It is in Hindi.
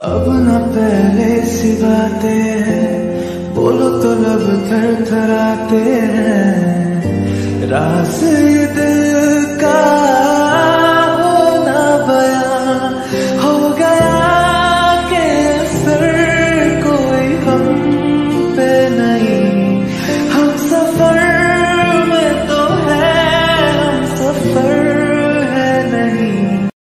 अब न पहले सी बातें हैं, बोलो तो लब थरथराते हैं। राज